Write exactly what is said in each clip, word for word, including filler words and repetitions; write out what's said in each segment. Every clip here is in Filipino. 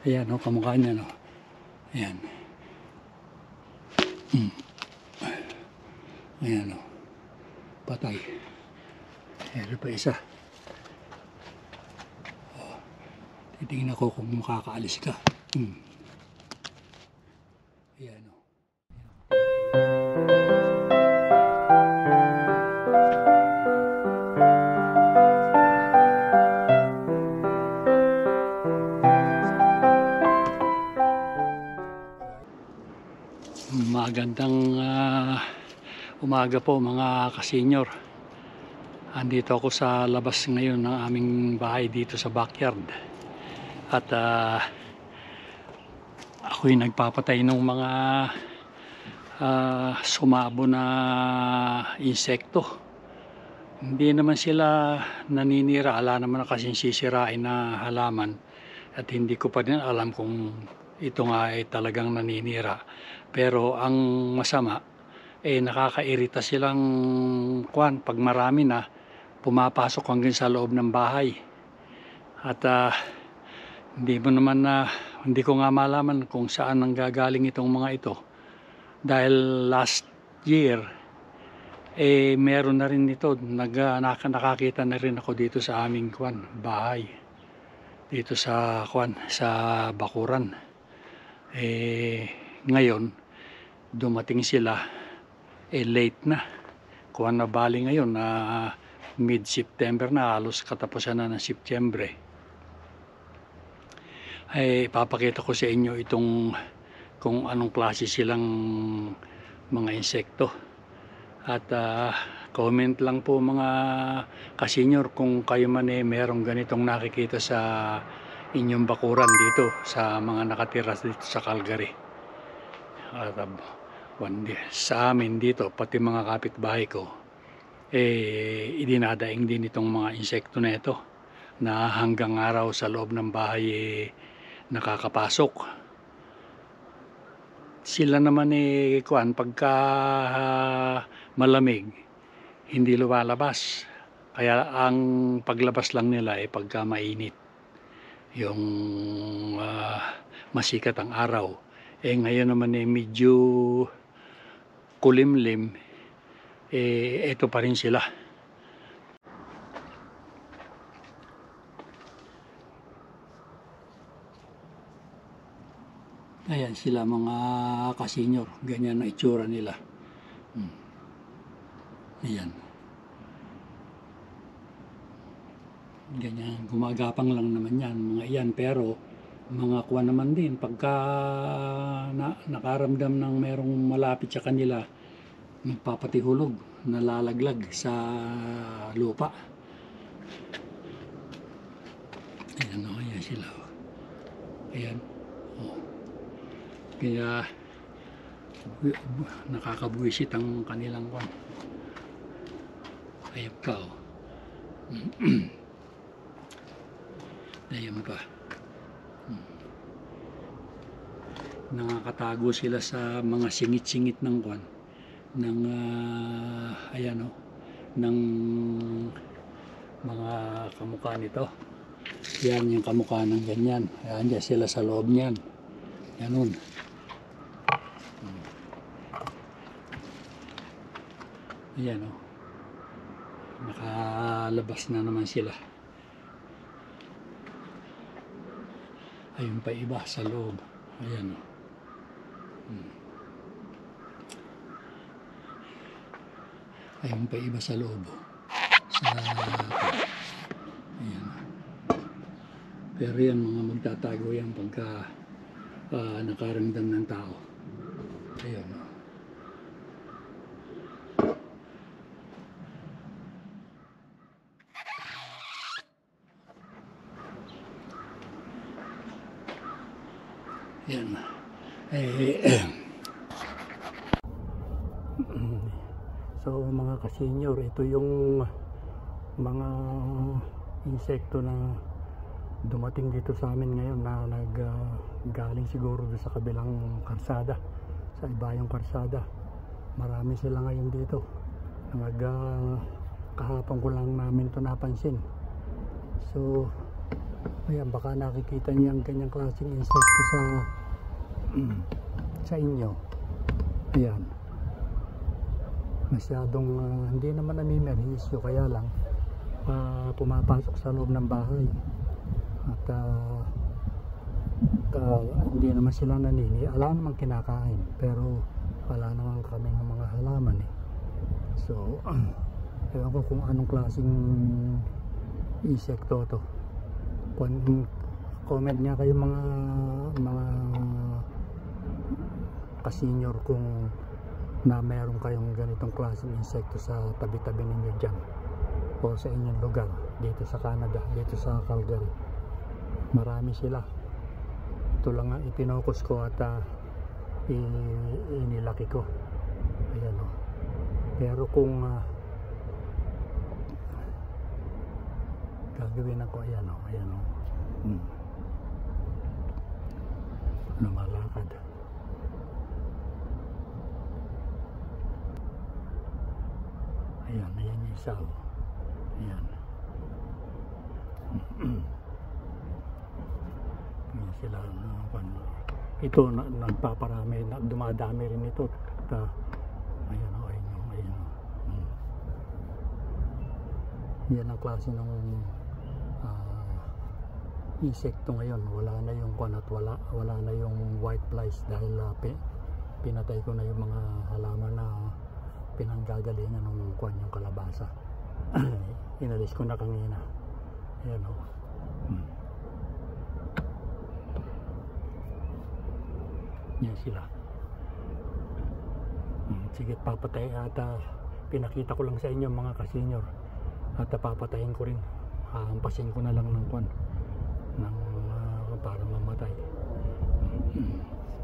Ayan o, kamukha niya no. Ayan. Hmm. Ayan o. Patay. Ayan pa isa. Oh. Titingnan ko kung makakaalis ka. Hmm. Ayan o. Magandang uh, umaga po mga kasenyor. Andito ako sa labas ngayon ng aming bahay dito sa backyard. At uh, ako'y nagpapatay ng mga uh, sumabo na insekto. Hindi naman sila naninira, ala naman na kasing sisirain na halaman. At hindi ko pa din alam kung ito nga ay talagang naninira. Pero ang masama, eh nakakairita silang kwan. Pag marami na, pumapasok hanggang sa loob ng bahay. At uh, hindi mo naman na, hindi ko nga malaman kung saan nanggagaling itong mga ito. Dahil last year, eh meron na rin ito. Nag, nakakita na rin ako dito sa aming kwan, bahay. Dito sa kwan, sa bakuran. Eh ngayon, dumating sila, eh late na. Kuha na bali ngayon na uh, mid-September na, halos katapusan na ng September. Ay ipapakita ko sa inyo itong kung anong klase silang mga insekto. At uh, comment lang po mga kasenyor kung kayo man eh merong ganitong nakikita sa inyong bakuran dito sa mga nakatira dito sa Calgary. At uh, sa amin dito, pati mga kapitbahay ko, eh idinadaing din itong mga insekto na ito na hanggang araw sa loob ng bahay eh, nakakapasok. Sila naman eh kuan, pagka uh, malamig hindi lumalabas, kaya ang paglabas lang nila eh pagka mainit, yung uh, masikat ang araw. Eh ngayon naman eh medyo kulimlim, eh ito pa rin sila. Ayan sila mga kasenyor, ganyan na itsura nila. Hmm. Ayan. Ganyan, gumagapang lang naman yan, mga iyan, pero mga kuha naman din, pagka na, nakaramdam ng merong malapit sa kanila, magpapatihulog, nalalaglag sa lupa. Ayan o, ayan sila. Ayan. O. Kaya nakakabuisit ang kanilang kwan. Ayan pa o. Ayan pa. Nakakatago sila sa mga singit-singit ng kwan, ng uh, ayan o, ng mga kamukha nito. Yan yung kamukha ng ganyan. Ayan dyan sila sa loob niyan. Ganun. Ayan o, nakalabas na naman sila. Ayun pa iba sa loob. Ayan o. Hmm. Ayun pa iba sa loob. Sa... Ayan. Pero yan, mga magtatago yan pagka uh, nakaramdam ng tao. Ayan o. Yan. Eh, so mga kasenyor, ito yung mga insekto na dumating dito sa amin ngayon na nag uh, galing siguro sa kabilang karsada, sa ibayong karsada. Marami sila ngayon dito. Nag uh, kahapon ko lang namin ito napansin. So Ayan, baka nakikita niyo ang ganyang klaseng insekto sa sa inyo. Ayan. Masyadong uh, hindi naman namimerhisyo, kaya lang uh, pumapasok sa loob ng bahay. At uh, uh, hindi naman sila nanini. Alam naman kinakain, pero wala naman kaming mga halaman eh. So, uh, ewan ko kung anong klaseng insekto to. Comment niya kayo mga mga ka-senior kung na meron kayong ganitong klaseng insekto sa tabi-tabi ninyo dyan o sa inyong lugar dito sa Canada, dito sa Calgary. Marami sila. Ito lang ang ipinokus ko at uh, inilaki ko. Ayan o. Pero kung uh, gagawin ako, ayan o, ayan o. Hmm. Lumalakad. Ayan, ayan yung isa o. Ayan. Ayan sila. Uh, ito, na, nagpaparami, na, dumadami rin ito. At, uh, ayan o, ayan o, ayan o. Hmm. Yan ang klase ng uh, insekto ngayon. Wala na yung kwan at wala, wala na yung white flies dahil uh, pinatay ko na yung mga halaman na pinanggagalingan ng kwan, yung kalabasa. Inalis ko na kanina. Ayan o. Hmm. Yan sila. Hmm. Sige, papatay at uh, pinakita ko lang sa inyo mga ka-senior. At uh, papatayin ko rin. Hahampasin ko na lang ng kwan ng, uh, para mamatay. Hmm.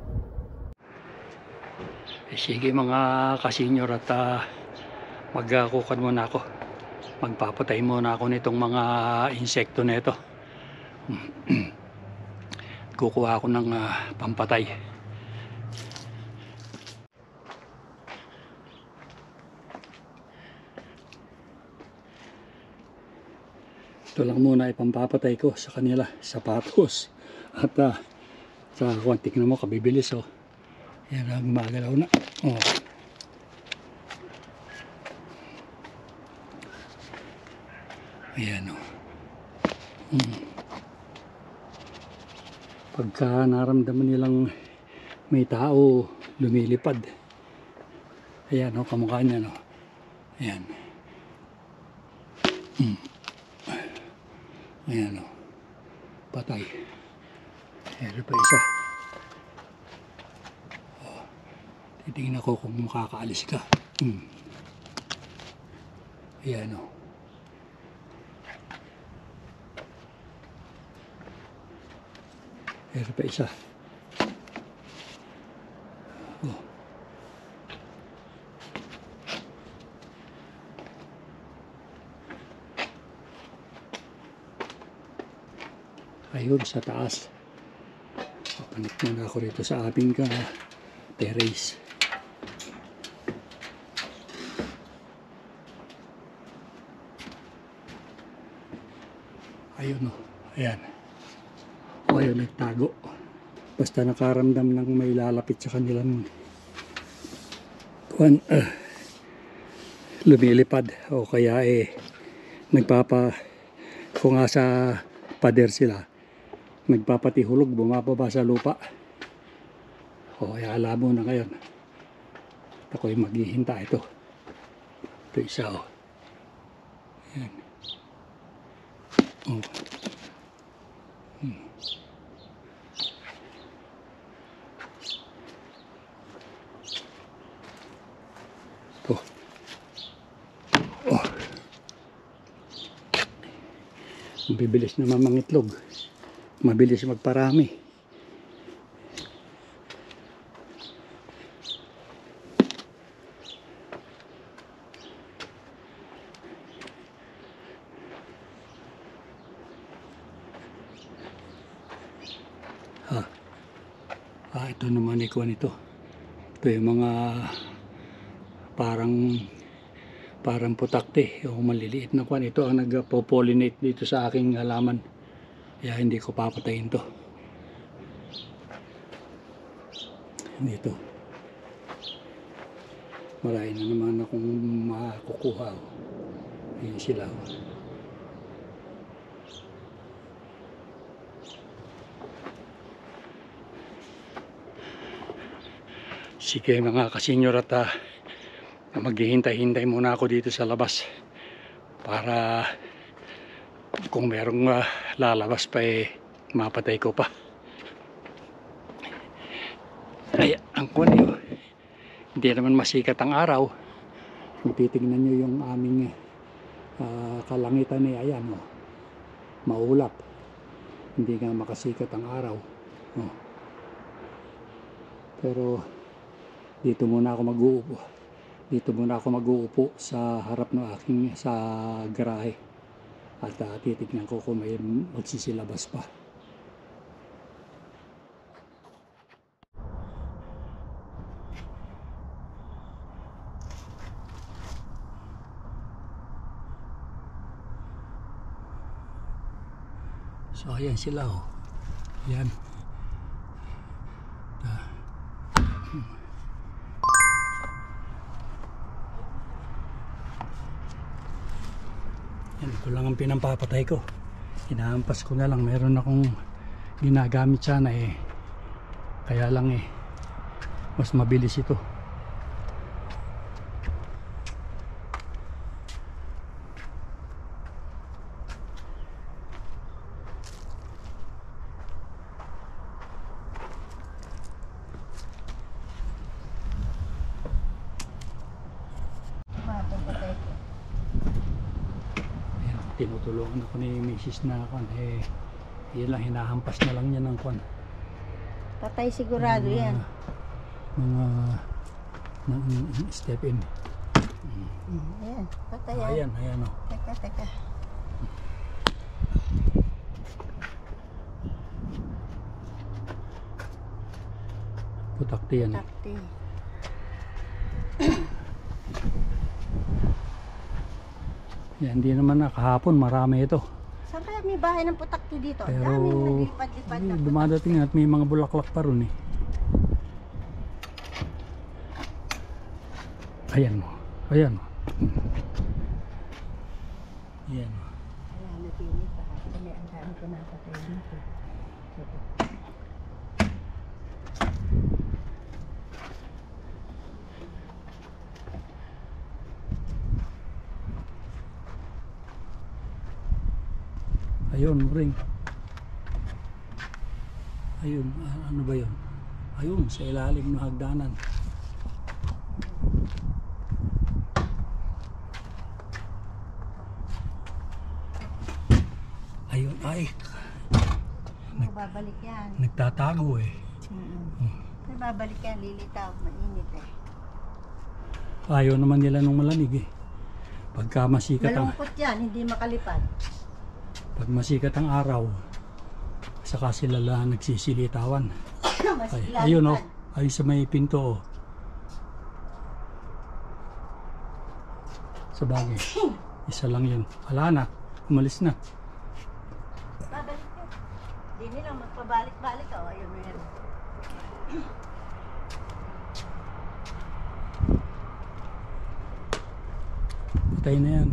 Eh, sige mga ka-senior at uh, magkukuhan muna ako. Magpapatay muna ako nitong mga insekto nito. Kukuha ako ng uh, pampatay. Ito lang muna ipampapatay ko sa kanila, sapatos. At uh, sa kontik na mo, kabibilis oh. Yan, gumagalaw na. Oh. Ayan oh. Hmm. Pagka naramdaman nilang may tao lumilipad. Ayan oh, kamukha niya no. Ayan. Hmm. Ayan oh. Patay. Ayan pa isa. Titingnan ko kung makakaalis ka. Hmm. Ayan o. Ayan pa isa. Oh. Ayun sa taas. Papanik muna ako rito sa aming ka terrace. Ayun o, ayan. O ayun, nagtago. Basta nakaramdam ng may lalapit sa kanilang kuwan, uh, lumilipad. O kaya eh, nagpapa, kung nga sa pader sila, nagpapatihulog, bumababa sa lupa. O kaya alam mo na ngayon. Ako'y maghihinta ito. Ito isa o. Ayan. Oh. Hmm. Oh. Oh. Bibilis naman mangitlog. Mabilis magparami. Ah, ah, ito naman ikuan ito. Ito yung mga parang parang putakte, yung maliliit na kuan. Ito ang nagpo-pollinate dito sa aking halaman. Kaya hindi ko papatayin to. Dito. Marami na naman akong makukuha. Ayan sila. Sige mga kasenyor, at uh, maghihintay-hintay muna ako dito sa labas para kung merong uh, lalabas pa eh mapatay ko pa. Ay, ang kuwan yun, hindi naman masikat ang araw. Kung titignan nyo yung aming uh, kalangitan eh, ayan oh, maulap, hindi nga makasikat ang araw oh. Pero dito muna ako mag-uupo. Dito muna ako mag-uupo sa harap ng aking sa garahe. At uh, titignan ko kung may magsisilabas pa. So ayan sila oh. Ayan. Uh, hmm. Yan, ito lang ang pinampapatay ko. Inahampas ko na lang. Meron akong ginagamit sana eh. Kaya lang eh, mas mabilis ito. Tinutulungan ako ni Missus na kwan eh, yun lang, hinahampas na lang niya ng kwan. Patay sigurado mga, yan. Mga ng step in. Mm. Ayan, patay yan. Ayan, ayan o. Teka, teka. Putakti yan. Putakti. Yan, hindi naman na kahapon marami ito. Saan kaya may bahay ng putakti dito? Pero daming naglipad-lipad na dumadating at may mga bulaklak pa ron eh. Ayan mo. Ayan mo. Ayan mo. Wala na pilit pa. Kasi ang dami ko napatay dito. Ayun, ring. Ayun, ano ba yun? Ayun, sa ilalim ng hagdanan. Ayun, ay. Nag, babalik yan. Nagtatago eh. Mm-hmm. Hmm. Babalik yan, lilitaw, mainit eh. Ayaw naman nila nung malamig eh. Pagka masikat ang... Malungkot yan, hindi makalipad. Pag masikat ang araw, saka sila lang nagsisilitawan. Ay, ayun o, oh, ayun sa may pinto o. Oh. Sa bagay, isa lang yun. Wala na, umalis na. Babalik yun. Hindi nila magpabalik-balik o. Ayun mo yan. Patay na yan.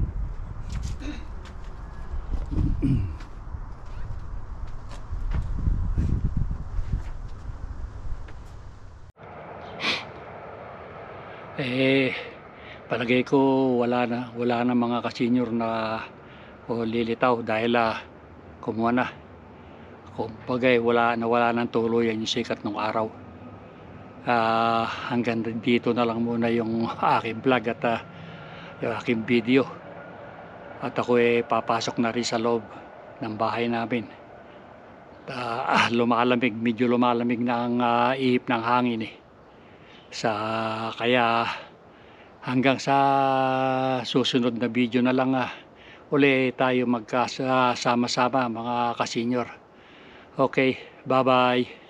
Eh, palagay ko wala na, wala na mga kasenyor na o lilitaw dahil ah, kumuha na. Kumpagay, wala na, wala nang tuluyan yung sikat ng araw. Ah, hanggang dito na lang muna yung aking vlog at ah, yung aking video. At ako eh papasok na rin sa loob ng bahay namin. Uh, lumalamig, medyo lumalamig na ang uh, ihip ng hangin eh. Sa, kaya hanggang sa susunod na video na lang uh, uli tayo magkasama-sama mga kasenyor. Okay, bye bye.